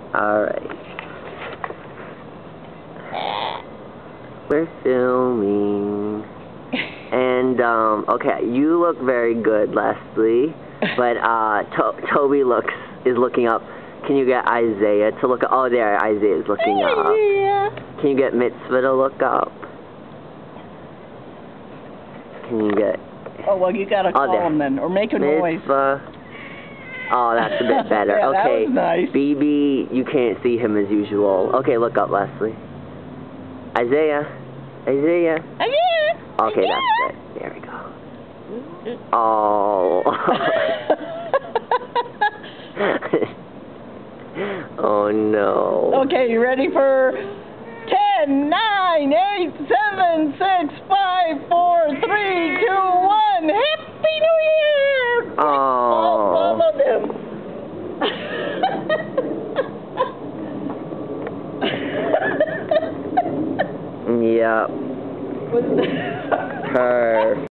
Alright. We're filming. And, okay, you look very good, Leslie. But, Toby is looking up. Can you get Isaiah to look up? Oh, there, Isaiah's looking up. Yeah. Can you get Mitzvah to look up? Can you get... Oh, well, you gotta call him then, or make a noise. Mitzvah. Oh, that's a bit better. Yeah, okay. that was nice. BB, you can't see him as usual. Okay, look up, Leslie. Isaiah. Isaiah. Okay, that's good. There we go. Oh. Oh, no. Okay, you ready for 10, 9, 8, 7, 6, 5, 4, 3, 2, 1. Happy New Year! Oh. All of them. Yep. Perfect.